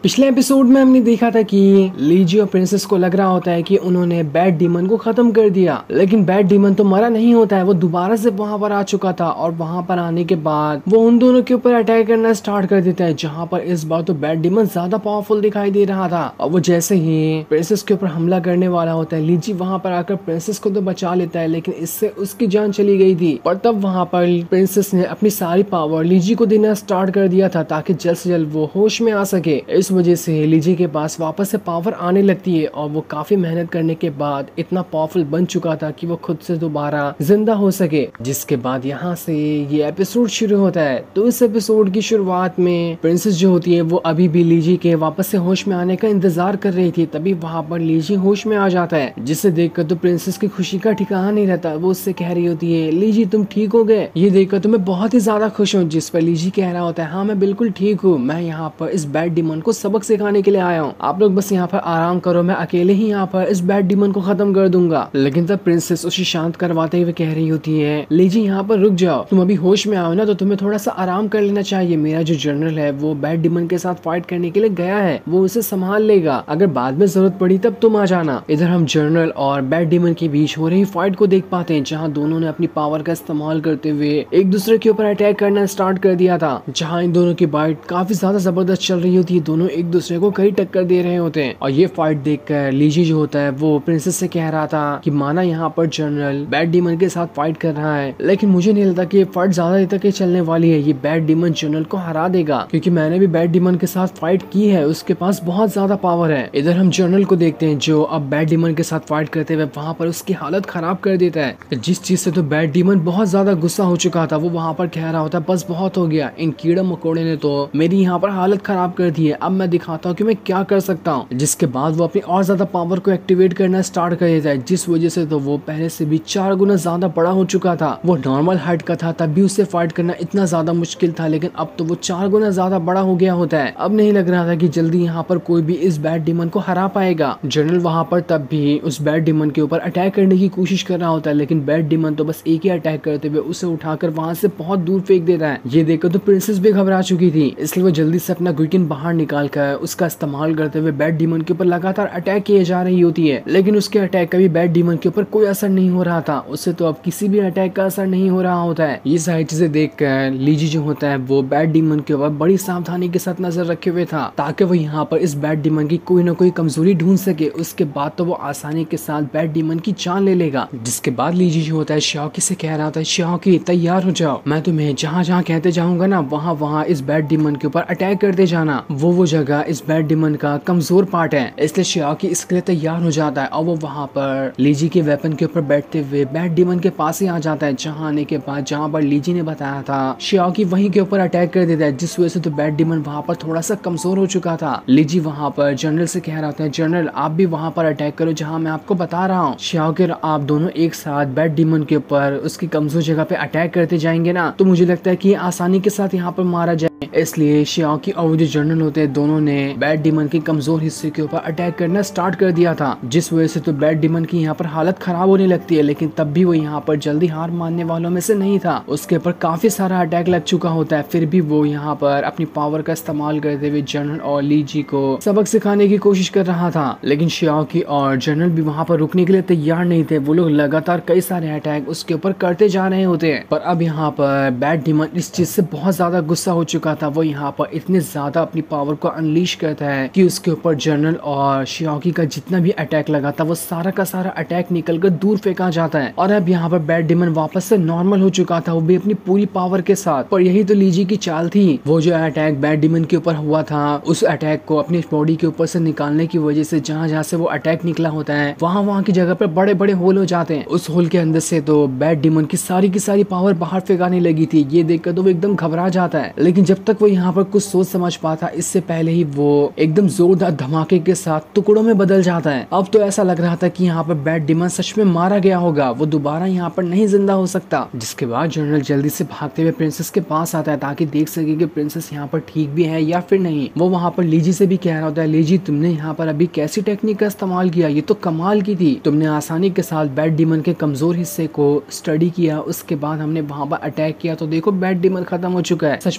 पिछले एपिसोड में हमने देखा था कि लीजी और प्रिंसेस को लग रहा होता है कि उन्होंने बैड डीमन को खत्म कर दिया, लेकिन बैड डीमन तो मरा नहीं होता है। वो दोबारा से वहां पर आ चुका था और वहां पर आने के बाद वो उन दोनों के ऊपर अटैक करना स्टार्ट कर देता है, जहां पर इस बार तो बैड डीमन ज्यादा पावरफुल दिखाई दे रहा था। और वो जैसे ही प्रिंसेस के ऊपर हमला करने वाला होता है, लीजी वहां पर आकर प्रिंसेस को तो बचा लेता है, लेकिन इससे उसकी जान चली गई थी। पर तब वहां पर प्रिंसेस ने अपनी सारी पावर लीजी को देना स्टार्ट कर दिया था ताकि जल्द से जल्द वो होश में आ सके। इस वजह से लीजी के पास वापस से पावर आने लगती है और वो काफी मेहनत करने के बाद इतना पावरफुल बन चुका था कि वो खुद से दोबारा जिंदा हो सके। जिसके बाद यहाँ से ये एपिसोड शुरू होता है। तो इस एपिसोड की शुरुआत में प्रिंसेस जो होती है वो अभी भी लीजी के वापस से होश में आने का इंतजार कर रही थी। तभी वहाँ पर लीजी होश में आ जाता है, जिसे देखकर तो प्रिंसेस की खुशी का ठिकाना नहीं रहता। वो उससे कह रही होती है, लीजी तुम ठीक हो गए, ये देखकर तो मैं बहुत ही ज्यादा खुश हूँ। जिस पर लीजी कह रहा होता है, हाँ मैं बिल्कुल ठीक हूँ, मैं यहाँ पर इस बैड डीमन को सबक सिखाने के लिए आया हूँ, आप लोग बस यहाँ पर आराम करो, मैं अकेले ही यहाँ पर इस बैड डीमन को खत्म कर दूंगा। लेकिन तब प्रिंसेस उसे शांत करवाते हुए कह रही होती है, लीजी यहाँ पर रुक जाओ, तुम अभी होश में आओ ना, तो तुम्हें थोड़ा सा आराम कर लेना चाहिए। मेरा जो जनरल है वो बैड डीमन के साथ फाइट करने के लिए गया है, वो उसे संभाल लेगा, अगर बाद में जरूरत पड़ी तब तुम आ जाना। इधर हम जनरल और बैड डीमन के बीच हो रही फाइट को देख पाते हैं, जहाँ दोनों ने अपनी पावर का इस्तेमाल करते हुए एक दूसरे के ऊपर अटैक करना स्टार्ट कर दिया था। जहाँ इन दोनों की फाइट काफी ज्यादा जबरदस्त चल रही होती है, दोनों एक दूसरे को कई टक्कर दे रहे होते हैं। और ये फाइट देखकर लीजी जो होता है वो प्रिंसेस से कह रहा था कि माना यहाँ पर जनरल बैड डीमन के साथ फाइट कर रहा है, लेकिन मुझे नहीं लगता कि ये फाइट ज्यादा देर तक चलने वाली है। ये बैड डीमन जनरल को हरा देगा, क्योंकि मैंने भी बैड डीमन के साथ फाइट की है, उसके पास बहुत ज्यादा पावर है। इधर हम जनरल को देखते हैं जो अब बैड डीमन के साथ फाइट करते हुए वहाँ पर उसकी हालत खराब कर देता है। जिस चीज से तो बैड डीमन बहुत ज्यादा गुस्सा हो चुका था, वो वहाँ पर कह रहा होता है, बस बहुत हो गया, इन कीड़ा मकोड़े ने तो मेरी यहाँ पर हालत खराब कर दी है, अब मैं दिखाता हूँ कि मैं क्या कर सकता हूँ। जिसके बाद वो अपनी और ज्यादा पावर को एक्टिवेट करना स्टार्ट कर देता है, जिस वजह से तो वो पहले से भी 4 गुना ज्यादा बड़ा हो चुका था। वो नॉर्मल हाइट का था, तब भी उससे फाइट करना इतना ज्यादा मुश्किल था, लेकिन अब तो वो 4 गुना ज्यादा बड़ा हो गया होता है। अब नहीं लग रहा था कि जल्दी यहाँ पर कोई भी इस बैड डीमन को हरा पाएगा। जनरल वहाँ पर तब भी उस बैड डीमन के ऊपर अटैक करने की कोशिश कर रहा होता है, लेकिन बैड डीमन तो बस एक ही अटैक करते हुए उसे उठाकर वहाँ से बहुत दूर फेंक देता है। ये देखकर तो प्रिंसेस भी घबरा चुकी थी, इसलिए वो जल्दी से अपना गुइकिन बाहर निकाल कर उसका इस्तेमाल करते हुए बैड डीमन के ऊपर लगातार अटैक किए जा रही होती है। लेकिन उसके अटैक का भी बैड डीमन के ऊपर कोई असर नहीं हो रहा था, उससे तो अब किसी भी अटैक का असर नहीं हो रहा होता है। ये सारी चीजें देखकर लीजी जो होता है वो बैड डीमन के ऊपर बड़ी सावधानी के साथ नजर रखे हुए था, ताकि वो यहाँ पर इस बैड डीमन की कोई ना कोई कमजोरी ढूंढ सके। उसके बाद तो वो आसानी के साथ बैड डीमन की जान ले लेगा। जिसके बाद लीजी जो होता है श्याओकी से कह रहा था, श्याओकी तैयार हो जाओ, मैं तुम्हें जहाँ जहाँ कहते जाऊंगा ना वहाँ वहाँ इस बैड डीमन के ऊपर अटैक करते जाना। वो जगह इस बैड डीमन का कमजोर पार्ट है, इसलिए श्याओकी इसके लिए तैयार हो जाता है और वो वहाँ पर लीजी के वेपन के ऊपर बैठते हुए बैड डीमन के पास ही आ जाता है। जहाँ आने के बाद जहाँ पर लीजी ने बताया था, श्याओकी वहीं के ऊपर अटैक कर देता है, जिस वजह से तो बैड डीमन वहाँ पर थोड़ा सा कमजोर हो चुका था। लीजी वहाँ पर जनरल से कह रहा था, जनरल आप भी वहाँ पर अटैक करो जहाँ मैं आपको बता रहा हूँ। श्याओकी आप दोनों एक साथ बैड डीमन के ऊपर उसकी कमजोर जगह पे अटैक करते जाएंगे ना, तो मुझे लगता है कि आसानी के साथ यहाँ पर मारा जाए। इसलिए श्याओकी और वो जो जनरल होते हैं दोनों ने बैड डीमन के कमजोर हिस्से के ऊपर अटैक करना स्टार्ट कर दिया था, जिस वजह से तो बैड डीमन की यहाँ पर हालत खराब होने लगती है। लेकिन तब भी वो यहाँ पर जल्दी हार मानने वालों में से नहीं था, उसके ऊपर काफी सारा अटैक लग चुका होता है। फिर भी वो यहाँ पर अपनी पावर का इस्तेमाल करते हुए जनरल और लीजी को सबक सिखाने की कोशिश कर रहा था। लेकिन श्याओकी और जनरल भी वहाँ पर रुकने के लिए तैयार नहीं थे, वो लोग लगातार कई सारे अटैक उसके ऊपर करते जा रहे होते हैं। पर अब यहाँ पर बैड डीमन इस चीज से बहुत ज्यादा गुस्सा हो चुका था, वो यहाँ पर इतने ज्यादा अपनी पावर को अनलीश करता है कि उसके ऊपर जनरल और श्याओकी का जितना भी अटैक लगा था वो सारा का सारा अटैक निकलकर दूर फेंका जाता है। और अब यहाँ पर बैड डीमन वापस से नॉर्मल हो चुका था, वो भी अपनी पूरी पावर के साथ। पर यही तो लीजी की चाल थी, वो जो अटैक बैड डीमन के ऊपर हुआ था उस अटैक को अपनी बॉडी के ऊपर से निकालने की वजह से जहाँ जहाँ से वो अटैक निकला होता है वहाँ की जगह पर बड़े बड़े होल हो जाते हैं। उस होल के अंदर से तो बैड डीमन की सारी पावर बाहर फेंकाने लगी थी। ये देखकर तो वो एकदम घबरा जाता है, लेकिन जब तक वो यहाँ पर कुछ सोच समझ पाता इससे पहले ही वो एकदम जोरदार धमाके के साथ टुकड़ों में बदल जाता है। अब तो ऐसा लग रहा था कि यहाँ पर बैड डीमन सच में मारा गया होगा, वो दोबारा यहाँ पर नहीं जिंदा हो सकता। जिसके बाद जनरल जल्दी से भागते हुए प्रिंसेस के पास आता है ताकि देख सके कि प्रिंसेस यहाँ पर ठीक भी है या फिर नहीं। वो वहाँ पर लीजी से भी कह रहा होता है, लीजी तुमने यहाँ पर अभी कैसी टेक्निक का इस्तेमाल किया, ये तो कमाल की थी, तुमने आसानी के साथ बैड डीमन के कमजोर हिस्से को स्टडी किया, उसके बाद हमने वहाँ पर अटैक किया तो देखो बैड डीमन खत्म हो चुका है। सच में ये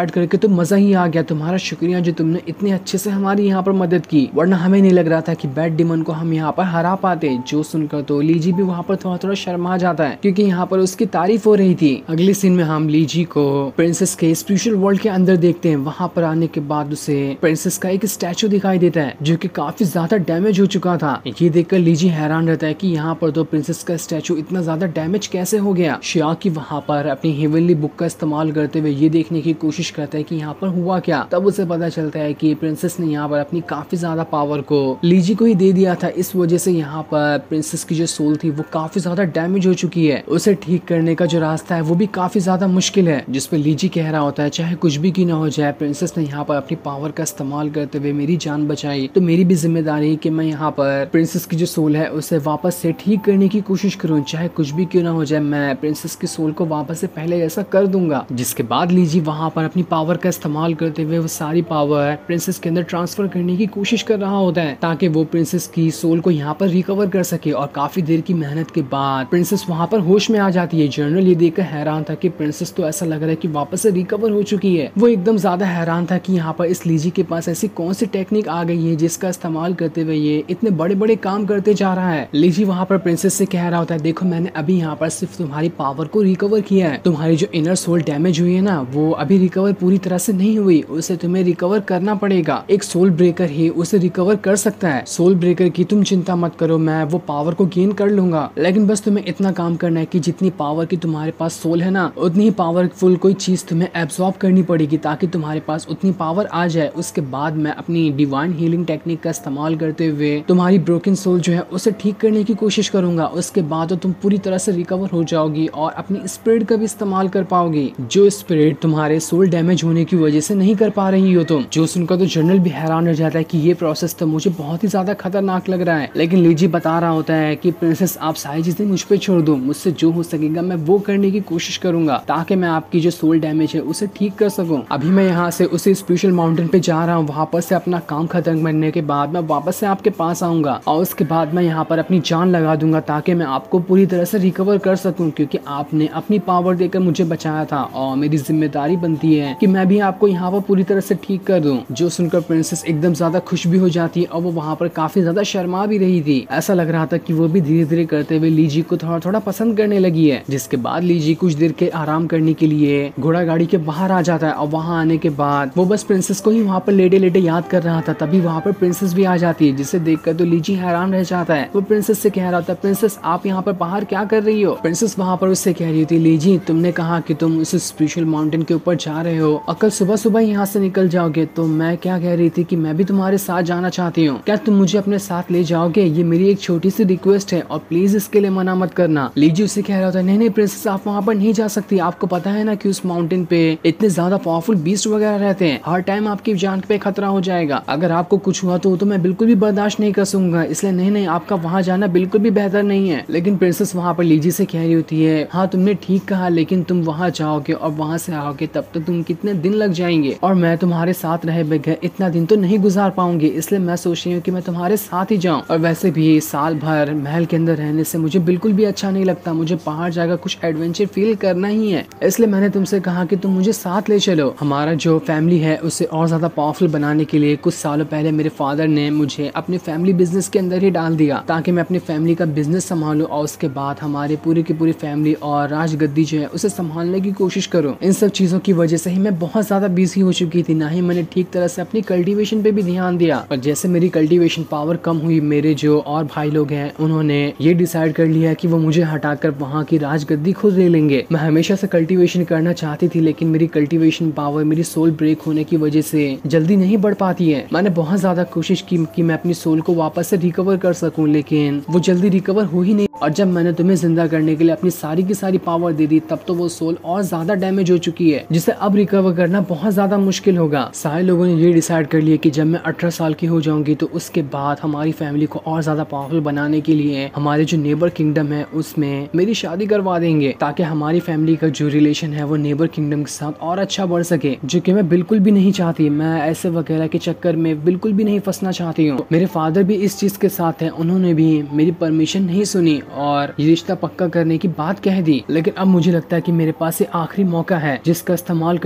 प्रोवाइड करके तो मजा ही आ गया। तुम्हारा शुक्रिया जो तुमने इतने अच्छे से हमारी यहाँ पर मदद की, वरना हमें नहीं लग रहा था कि बैड डीमन को हम यहाँ पर हरा पाते। जो सुनकर तो लीजी भी वहाँ पर थोड़ा थोड़ा शर्मा जाता है क्योंकि यहाँ पर उसकी तारीफ हो रही थी। अगले सीन में हम लीजी को प्रिंसेस के स्पिरिचुअल वर्ल्ड के अंदर देखते हैं। वहाँ पर आने के बाद उसे प्रिंसेस का एक स्टैचू दिखाई देता है जो कि काफी ज्यादा डैमेज हो चुका था। ये देखकर लीजी हैरान रहता है कि यहाँ पर तो प्रिंसेस का स्टैचू इतना ज्यादा डैमेज कैसे हो गया। शियाकी वहाँ पर अपनी हेवनली बुक का इस्तेमाल करते हुए ये देखने की कोशिश करता है कि यहाँ पर हुआ क्या। तब उसे पता चलता है कि प्रिंसेस ने यहाँ पर अपनी काफी ज्यादा पावर को लीजी को ही दे दिया था। इस वजह से यहाँ पर प्रिंसेस की जो सोल थी वो काफी ज्यादा डैमेज हो चुकी है। उसे ठीक करने का जो रास्ता है वो भी काफी ज्यादा मुश्किल है, जिसपे लीजी कह रहा होता है चाहे कुछ भी क्यों ना हो जाए, प्रिंसेस ने यहाँ पर अपनी पावर का इस्तेमाल करते हुए मेरी जान बचाई, तो मेरी भी जिम्मेदारी है कि मैं यहाँ पर प्रिंसेस की जो सोल है उसे वापस से ठीक करने की कोशिश करूँ। चाहे कुछ भी क्यों ना हो जाए, मैं प्रिंसेस की सोल को वापस से पहले जैसा कर दूंगा। जिसके बाद लीजी वहाँ पर अपनी पावर का इस्तेमाल करते हुए वो सारी पावर प्रिंसेस के अंदर ट्रांसफर करने की कोशिश कर रहा होता है ताकि वो प्रिंसेस की सोल को यहाँ पर रिकवर कर सके। और काफी देर की मेहनत के बाद प्रिंसेस वहाँ पर होश में आ जाती है। जनरल ये देखकर हैरान था कि प्रिंसेस तो ऐसा लग रहा है कि वापस से रिकवर हो चुकी है। वो एकदम ज्यादा हैरान था कि यहाँ पर इस लीजी के पास ऐसी कौन सी टेक्निक आ गई है जिसका इस्तेमाल करते हुए ये इतने बड़े बड़े काम करते जा रहा है। लीजी वहाँ पर प्रिंसेस से कह रहा होता है देखो मैंने अभी यहाँ पर सिर्फ तुम्हारी पावर को रिकवर किया है, तुम्हारी जो इनर सोल डैमेज हुई है ना वो अभी रिकवर पूरी तरह से नहीं हुई, उसे तुम्हें रिकवर करना पड़ेगा। एक सोल ब्रेकर ही उसे रिकवर कर सकता है। सोल ब्रेकर की तुम चिंता मत करो, मैं वो पावर को गेन कर लूंगा, लेकिन बस तुम्हें इतना काम करना है कि जितनी पावर की तुम्हारे पास सोल है ना उतनी ही पावरफुल कोई चीज तुम्हें एब्सॉर्ब करनी पड़ेगी ताकि तुम्हारे पास उतनी पावर आ जाए। उसके बाद मैं अपनी डिवाइन हीलिंग टेक्निक का इस्तेमाल करते हुए तुम्हारी ब्रोकन सोल जो है उसे ठीक करने की कोशिश करूंगा। उसके बाद तो तुम पूरी तरह से रिकवर हो जाओगी और अपनी स्पिरिट का भी इस्तेमाल कर पाओगी, जो स्पिरिट तुम्हारे सोल डैमेज होने की वजह से नहीं कर पा रही हो तुम। जो सुनकर तो जनरल भी हैरान हो जाता है कि ये प्रोसेस तो मुझे बहुत ही ज्यादा खतरनाक लग रहा है, लेकिन लीजी बता रहा होता है कि प्रिंसेस आप सारी चीजें मुझ पे छोड़ दो, मुझसे जो हो सकेगा मैं वो करने की कोशिश करूंगा ताकि मैं आपकी जो सोल डैमेज है उसे ठीक कर सकूं। अभी मैं यहाँ से उसी स्पिरिचुअल माउंटेन पे जा रहा हूँ, वहाँ पर से अपना काम खत्म करने के बाद मैं वापस से आपके पास आऊंगा और उसके बाद मैं यहाँ पर अपनी जान लगा दूंगा ताकि मैं आपको पूरी तरह से रिकवर कर सकूं, क्योंकि आपने अपनी पावर देकर मुझे बचाया था और मेरी जिम्मेदारी बनती है कि मैं भी आपको यहाँ पर पूरी तरह से ठीक कर दूं। जो सुनकर प्रिंसेस एकदम ज्यादा खुश भी हो जाती है और वो वहाँ पर काफी ज्यादा शर्मा भी रही थी। ऐसा लग रहा था कि वो भी धीरे धीरे करते हुए लीजी को थोड़ा थोड़ा पसंद करने लगी है। जिसके बाद लीजी कुछ देर के आराम करने के लिए घोड़ा गाड़ी के बाहर आ जाता है और वहाँ आने के बाद वो बस प्रिंसेस को ही वहाँ पर लेटे लेटे याद कर रहा था। तभी वहाँ पर प्रिंसेस भी आ जाती है, जिसे देखकर तो लीजी हैरान रह जाता है। वो प्रिंसेस से कह रहा था प्रिंसेस आप यहाँ पर बाहर क्या कर रही हो। प्रिंसेस वहाँ पर उससे कह रही थी लीजी तुमने कहा कि तुम उस स्पिरिचुअल माउंटेन के ऊपर जा रहे हो और कल सुबह सुबह यहाँ से निकल जाओगे, तो मैं क्या कह रही थी कि मैं भी तुम्हारे साथ जाना चाहती हूँ, क्या तुम मुझे अपने साथ ले जाओगे। ये मेरी एक छोटी सी रिक्वेस्ट है और प्लीज इसके लिए मना मत करना। लीजी उससे कह रहा था नहीं नहीं प्रिंसेस आप वहाँ पर नहीं जा सकती, आपको पता है ना कि उस माउंटेन पे इतने ज्यादा पावरफुल बीस्ट वगैरह रहते हैं, हर टाइम आपकी जान पे खतरा हो जाएगा, अगर आपको कुछ हुआ तो मैं बिल्कुल भी बर्दाश्त नहीं कर सकूंगा, इसलिए नहीं नहीं आपका वहाँ जाना बिल्कुल भी बेहतर नहीं है। लेकिन प्रिंसेस वहाँ पर लीजी से कह रही होती है हाँ तुमने ठीक कहा, लेकिन तुम वहाँ जाओगे और वहाँ से आओगे तब तक तुम कितने दिन लग जाएंगे और मैं तुम्हारे साथ रहे बगैर इतना दिन तो नहीं गुजार पाऊंगी, इसलिए मैं सोच रही हूँ कि मैं तुम्हारे साथ ही जाऊँ। और वैसे भी साल भर महल के अंदर रहने से मुझे बिल्कुल भी अच्छा नहीं लगता, मुझे पहाड़ जाकर कुछ एडवेंचर फील करना ही है, इसलिए मैंने तुमसे कहा कि तुम मुझे साथ ले चलो। हमारा जो फैमिली है उसे और ज्यादा पावरफुल बनाने के लिए कुछ सालों पहले मेरे फादर ने मुझे अपने फैमिली बिजनेस के अंदर ही डाल दिया ताकि मैं अपनी फैमिली का बिजनेस संभालूं और उसके बाद हमारे पूरी की पूरी फैमिली और राजगद्दी जो है उसे संभालने की कोशिश करूं। इन सब चीजों की वजह से ही मैं बहुत ज्यादा बिजी हो चुकी थी, ना ही मैंने ठीक तरह से अपनी कल्टीवेशन पे भी ध्यान दिया। और जैसे मेरी कल्टीवेशन पावर कम हुई, मेरे जो और भाई लोग हैं उन्होंने ये डिसाइड कर लिया कि वो मुझे हटाकर वहाँ की राजगद्दी खुद ले लेंगे। मैं हमेशा से कल्टीवेशन करना चाहती थी, लेकिन मेरी कल्टीवेशन पावर मेरी सोल ब्रेक होने की वजह से जल्दी नहीं बढ़ पाती है। मैंने बहुत ज्यादा कोशिश की कि मैं अपनी सोल को वापस से रिकवर कर सकूं, लेकिन वो जल्दी रिकवर हो ही नहीं। और जब मैंने तुम्हें जिंदा करने के लिए अपनी सारी की सारी पावर दे दी तब तो वो सोल और ज्यादा डैमेज हो चुकी है, जिसे अब रिकवर करना बहुत ज्यादा मुश्किल होगा। सारे लोगों ने ये डिसाइड कर लिया कि जब मैं 18 साल की हो जाऊंगी तो उसके बाद हमारी फैमिली को और ज्यादा पावरफुल बनाने के लिए हमारे जो नेबर किंगडम है उसमें मेरी शादी करवा देंगे ताकि हमारी फैमिली का जो रिलेशन है वो नेबर किंगडम के साथ और अच्छा बढ़ सके, जो कि मैं बिल्कुल भी नहीं चाहती। मैं ऐसे वगैरह के चक्कर में बिल्कुल भी नहीं फंसना चाहती हूँ। मेरे फादर भी इस चीज के साथ है, उन्होंने भी मेरी परमिशन नहीं सुनी और ये रिश्ता पक्का करने की बात कह दी। लेकिन अब मुझे लगता है कि मेरे पास ये आखिरी मौका है जिसका इस्तेमाल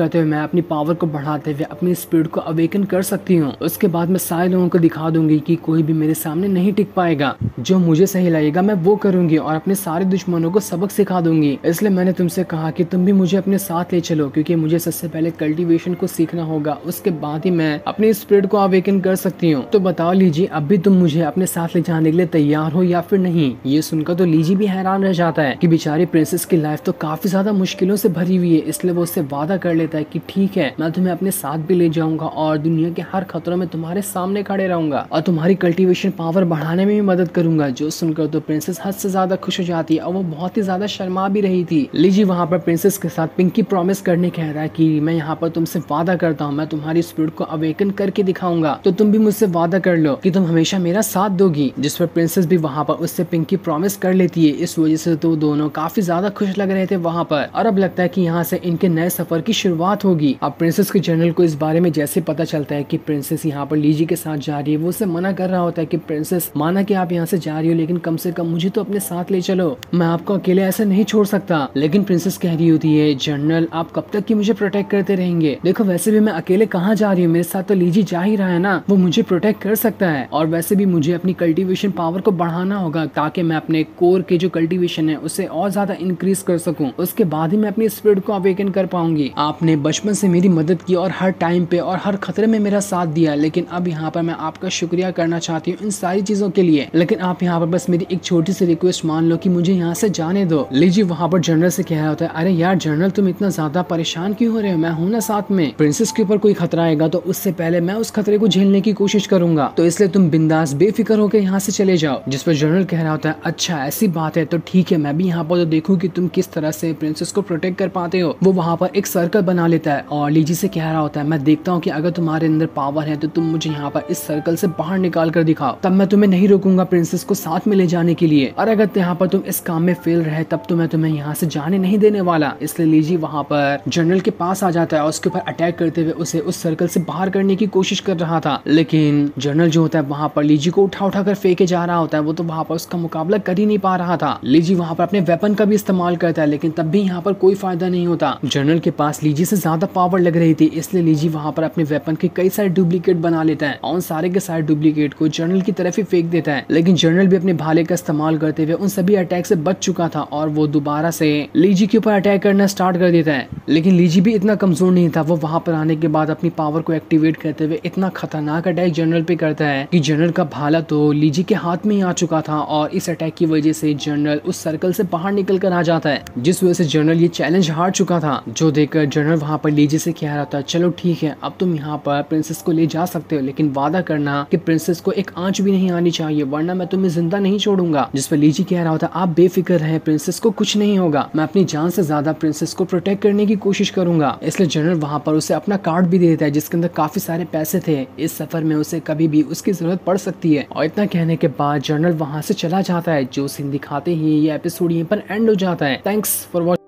करते हुए मैं अपनी पावर को बढ़ाते हुए अपनी स्पीड को अवेकन कर सकती हूँ। उसके बाद मैं सारे लोगों को दिखा दूंगी कि कोई भी मेरे सामने नहीं टिक पाएगा। जो मुझे सही लगेगा मैं वो करूंगी और अपने सारे दुश्मनों को सबक सिखा दूंगी। इसलिए मैंने तुमसे कहा कि तुम भी मुझे अपने साथ ले चलो, क्योंकि मुझे सबसे पहले कल्टीवेशन को सीखना होगा, उसके बाद ही मैं अपनी स्पीड को अवेकन कर सकती हूँ। तो बताओ लीजी, अब भी तुम मुझे अपने साथ ले जाने के लिए तैयार हो या फिर नहीं? ये सुनकर तो लीजी भी हैरान रह जाता है कि बेचारी प्रिंसेस की लाइफ तो काफी ज्यादा मुश्किलों से भरी हुई है। इसलिए वो उससे वादा कर लेता है कि ठीक है, मैं तुम्हें अपने साथ भी ले जाऊंगा और दुनिया के हर खतरों में तुम्हारे सामने खड़े रहूंगा और तुम्हारी कल्टीवेशन पावर बढ़ाने में भी मदद करूंगा। जो सुनकर तो प्रिंसेस हद से ज्यादा खुश हो जाती है और वो बहुत ही ज्यादा शर्मा भी रही थी। लीजी वहाँ पर प्रिंसेस के साथ पिंकी प्रॉमिस करने कह रहा है कि मैं यहाँ पर तुमसे वादा करता हूँ, मैं तुम्हारी स्पीड को अवेकन करके दिखाऊंगा, तो तुम भी मुझसे वादा कर लो कि तुम हमेशा मेरा साथ दोगी। जिस पर प्रिंसेस भी वहाँ पर उससे पिंकी प्रॉमिस कर लेती है। इस वजह से तो दोनों काफी ज्यादा खुश लग रहे थे वहाँ पर, और अब लगता है कि यहाँ से इनके नए सफर की शुरुआत होगी। अब प्रिंसेस के जनरल को इस बारे में जैसे पता चलता है कि प्रिंसेस यहाँ पर लीजी के साथ जा रही है, वो उसे मना कर रहा होता है कि प्रिंसेस, माना कि आप यहाँ से जा रही हो, लेकिन कम से कम मुझे तो अपने साथ ले चलो, मैं आपको अकेले ऐसे नहीं छोड़ सकता। लेकिन प्रिंसेस कह रही होती है, जनरल आप कब तक की मुझे प्रोटेक्ट करते रहेंगे? देखो वैसे भी मैं अकेले कहाँ जा रही हूँ, मेरे साथ तो लीजी जा ही रहा है ना, वो मुझे प्रोटेक्ट कर सकता है। और वैसे भी मुझे अपनी कल्टीवेशन पावर को बढ़ाना होगा ताकि मैं अपने कोर के जो कल्टीवेशन है उसे और ज्यादा इंक्रीज कर सकूं, उसके बाद ही मैं अपनी स्पीड को अवेकन कर पाऊंगी। आपने बचपन से मेरी मदद की और हर टाइम पे और हर खतरे में मेरा साथ दिया, लेकिन अब यहाँ पर मैं आपका शुक्रिया करना चाहती हूँ इन सारी चीजों के लिए। लेकिन आप यहाँ पर बस मेरी एक छोटी सी रिक्वेस्ट मान लो कि मुझे यहाँ से जाने दो। लीजी वहाँ पर जनरल से कह रहा होता है, अरे यार जनरल, तुम इतना ज्यादा परेशान क्यों हो रहे हो? मैं हूँ ना साथ में। प्रिंसेस के ऊपर कोई खतरा आएगा तो उससे पहले मैं उस खतरे को झेलने की कोशिश करूंगा, तो इसलिए तुम बिंदास बेफिक्र होकर यहाँ से चले जाओ। जिस पर जनरल कह रहा होता है, अच्छा ऐसी बात है तो ठीक है, मैं भी यहाँ पर तो देखूं कि तुम किस तरह से प्रिंसेस को प्रोटेक्ट कर पाते हो। वो वहाँ पर एक सर्कल बना लेता है और लीजी से कह रहा होता है, मैं देखता हूँ कि अगर तुम्हारे अंदर पावर है तो तुम मुझे यहाँ पर इस सर्कल से बाहर निकाल कर दिखाओ, तब मैं तुम्हें नहीं रोकूंगा प्रिंसेस को साथ में ले जाने के लिए। और अगर यहाँ पर तुम इस काम में फेल रहे तब तो मैं तुम्हें यहाँ से जाने नहीं देने वाला। इसलिए लीजी वहाँ पर जनरल के पास आ जाता है और उसके ऊपर अटैक करते हुए उसे उस सर्कल से बाहर करने की कोशिश कर रहा था। लेकिन जनरल जो होता है वहाँ पर लीजी को उठा उठा कर फेंके जा रहा होता है, वो तो वहाँ पर उसका मुकाबला कर ही नहीं पा रहा था। लीजी वहाँ पर अपने वेपन का भी इस्तेमाल करता है, लेकिन तब भी यहाँ पर कोई फायदा नहीं होता। जनरल के पास लीजी से ज्यादा पावर लग रही थी, इसलिए लीजी वहाँ पर अपने वेपन के कई सारे डुप्लीकेट बना लेता है और उन सारे के सारे डुप्लीकेट को जनरल की तरफ ही फेंक देता है। लेकिन जनरल भी अपने भाले का इस्तेमाल करते हुए उन सभी अटैक से बच चुका था और वो दोबारा से लीजी के ऊपर अटैक करना स्टार्ट कर देता है। लेकिन लीजी भी इतना कमजोर नहीं था, वो वहाँ पर आने के बाद अपनी पावर को एक्टिवेट करते हुए इतना खतरनाक अटैक जनरल पे करता है कि जनरल का भाला तो लीजी के हाथ में ही आ चुका था और इस अटैक की वजह से जनरल उस सर्कल से बाहर निकल कर आ जाता है, जिस वजह से जनरल ये चैलेंज हार चुका था। जो देखकर जनरल वहाँ पर लीजी से कह रहा था, चलो ठीक है, अब तुम यहाँ पर प्रिंसेस को ले जा सकते हो, लेकिन वादा करना कि प्रिंसेस को एक आंच भी नहीं आनी चाहिए, वरना मैं तुम्हें जिंदा नहीं छोड़ूंगा। जिस पर लीजी कह रहा होता, आप बेफिक्र रहें, प्रिंसेस को कुछ नहीं होगा, मैं अपनी जान से ज्यादा प्रिंसेस को प्रोटेक्ट करने की कोशिश करूंगा। इसलिए जनरल वहाँ पर उसे अपना कार्ड भी दे देता है जिसके अंदर काफी सारे पैसे थे, इस सफर में उसे कभी भी उसकी जरूरत पड़ सकती है। और इतना कहने के बाद जनरल वहाँ से चला जाता है। जो सीन दिखाते ही ये एपिसोड यहीं पर एंड हो जाता है। Thanks for watching.